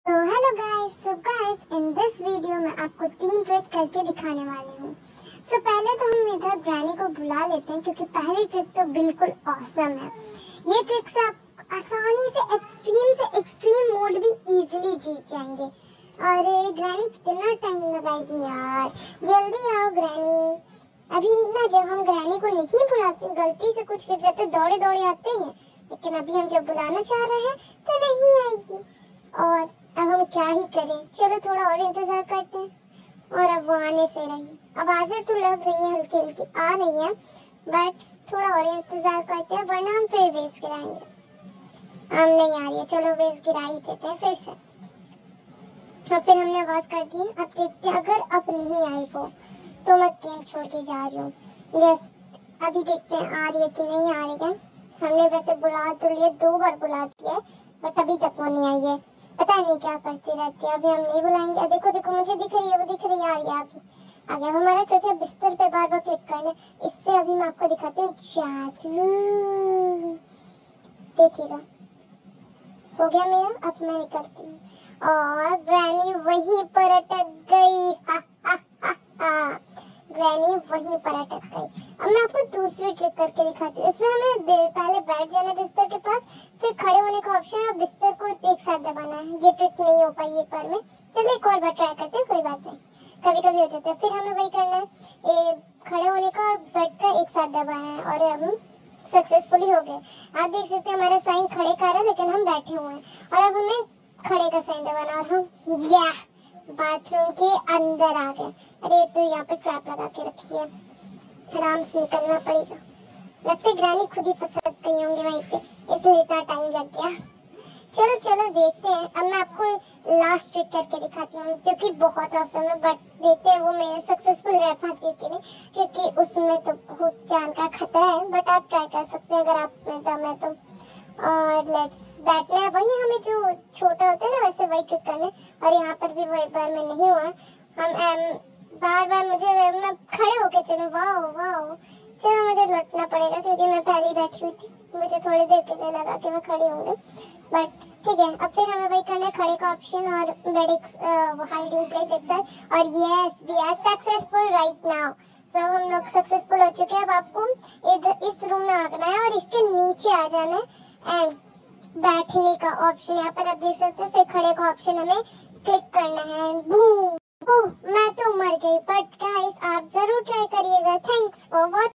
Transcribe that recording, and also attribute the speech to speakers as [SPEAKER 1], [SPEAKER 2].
[SPEAKER 1] तो hello guys, in this video में आपको 3 ट्रिक करके दिखाने वाली हूँ। पहले तो हम इधर ग्रैनी को बुला लेते हैं क्योंकि पहली ट्रिक तो बिल्कुल ऑसम है। ये ट्रिक से आप आसानी से एक्सट्रीम मोड भी इजीली जीत जाएंगे। अरे ग्रैनी कितना टाइम लगाएगी यार, जल्दी आओ ग्रैनी। अभी ना जब हम ग्रैनी को नहीं बुलाते, गलती से कुछ गिर जाते दौड़े दौड़े आते हैं, लेकिन अभी हम जब बुलाना चाह रहे हैं तो नहीं आएगी। और अब हम क्या ही करें, चलो थोड़ा और इंतजार करते हैं। और अब वो आने से रही, आवाजें तो लग रही है, हल्की हल्की आ रही है, बट थोड़ा और इंतजार करते हैं वरना हम फिर वेस गिराएंगे। हम नहीं आ रही है, चलो वेस गिरा ही देते हैं फिर से। हाँ, फिर हमने आवाज कर दी है। अब देखते हैं, अगर अब नहीं आई वो तो मैं गेम छोड़ के जा रही हूँ। जस्ट अभी देखते हैं आ रही है कि नहीं आ रही है। हमने वैसे बुला तो लिया, 2 बार बुला दिया है, बट अभी तक वो नहीं आई है। पता नहीं क्या करती रहती है। अभी हम नहीं बुलाएंगे। देखो देखो, मुझे दिख रही है, वो दिख रही है, आ रही है आगे। आगे हमारा ट्रिक है बिस्तर पे बार बार क्लिक करना। इससे अभी मैं आपको दिखाती हूँ जादू। देखिएगा, हो गया मेरा। अब मैं निकलती हूँ और ग्रैनी वहीं पर अटक गई। हा हा हा हा। ग्रैनी वहीं पर अटक गई। अब मैं आपको दूसरी ट्रिक करके दिखाती हूँ। इसमें हमें पहले बैठ जाना है बिस्तर के पास, फिर खड़े होने का ऑप्शन है, बिस्तर को एक साथ दबाना है। ये ट्रिक नहीं हो पाई एक बार में, चलिए एक और बार ट्राई करते हैं, कोई बात नहीं, कभी कभी हो जाता है। फिर हमें वही करना है, खड़े होने का और बेड का एक साथ दबाना है, और अब हम सक्सेसफुली हो गए। आप देख सकते हैं हमारा साइन खड़े का रहा है, लेकिन हम बैठे हुए हैं। और अब हमें खड़े का साइन दबाना, और हम बाथरूम के अंदर आ गए। अरे तो यहाँ पे ट्रैप लगा के रखी है, आराम से निकलना पड़ेगा। लगते ग्रैनी खुद ही फंस गई होंगी वहीं पे, इसलिए इतना टाइम लग गया। चलो चलो देखते हैं। अब मैं आपको लास्ट ट्रिक करके दिखाती हूँ, जो कि बहुत आसान है, बट देखते हैं वो मेरे सक्सेसफुल रह पाती है कि नहीं, क्योंकि उसमें तो बहुत जान का खतरा है। बट आप ट्राई कर सकते हैं अगर आप में दम है तो। और लेट्स बैठना है, वही हमें जो छोटा होता है ना वैसे वही ट्रिक करना है। और यहाँ पर भी वही बार में नहीं हुआ। हम बार बार मैं खड़े होके चलूं। वाओ वाओ, चलो मुझे लौटना पड़ेगा क्योंकि मैं पहले ही बैठी हुई थी। मुझे थोड़ी देर के लिए लगा कि मैं खड़ी होंगी, बट ठीक है। अब फिर हमें वही करना है, खड़े का ऑप्शन और बेड हाइडिंग प्लेस एक साथ। और yes, we are successful right now. So हम लोग सक्सेसफुल हो चुके हैं। अब आपको इधर इस रूम में आना है और इसके नीचे आ जाना है, एंड बैठने का ऑप्शन यहाँ पर आप देख सकते हैं। फिर खड़े का ऑप्शन हमें क्लिक करना है, एंड बूम। ओह, मैं तो मर गई, बट गाइस आप जरूर ट्राई करिएगा। Thanks for watching.